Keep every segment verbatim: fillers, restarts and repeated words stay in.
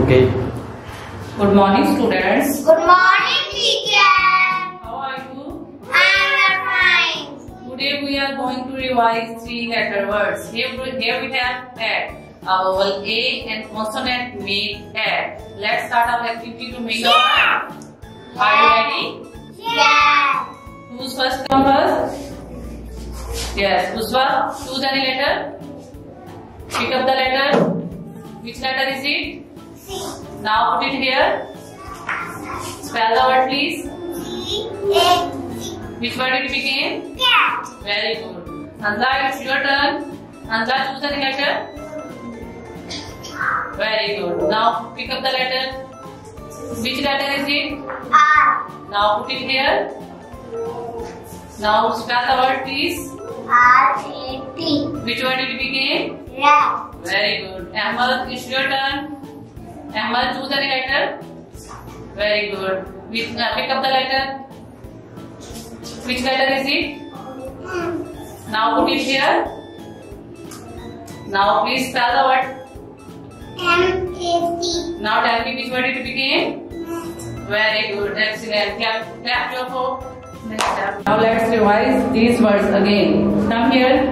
Okay. Good morning, students. Good morning, teacher. How are you? I am fine. Today we are going to revise three-letter words. Here, we- here we have a vowel A and consonant make a. Let's start our activity to make a word. Are you ready? Yes. Who's first come first? Yes, Puspa, choose any letter. Pick up the letter. Which letter is it? C. Now put it here. Spell the word, please. C. A. Which word it became? Cat. Very good. Hansa, it's your turn. Hansa, choose any letter. Very good. Now pick up the letter. Which letter is it? R. Now put it here. Now spell the word, please. R. A. T. Which word it became? Rat. Very good. Ahmed, it's your turn. Ahmed, choose any letter. Very good. Which, uh, pick up the letter. Which letter is it? M. Now put it here. Now please spell the word. M. A. T. Now tell me which word it became. Very good. Excellent. Clap, clap your foot. Next step. Now let's revise these words again. Come here.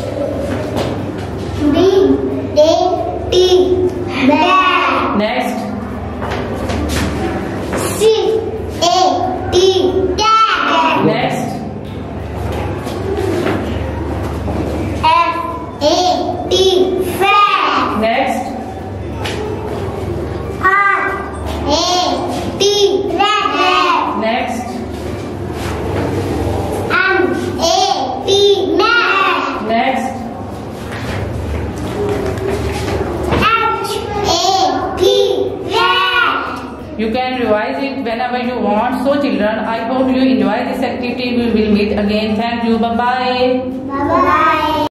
B. A. T. Bat. Next. C. A. T. Cat. Next. F. A. T. Fat. Next. R. A. T. Rat. Next. M. A. T. Mat. Next. H. A. T. Rat. You can revise it whenever you want. So children, I hope you enjoy this activity. We will meet again. Thank you. Bye bye. Bye bye.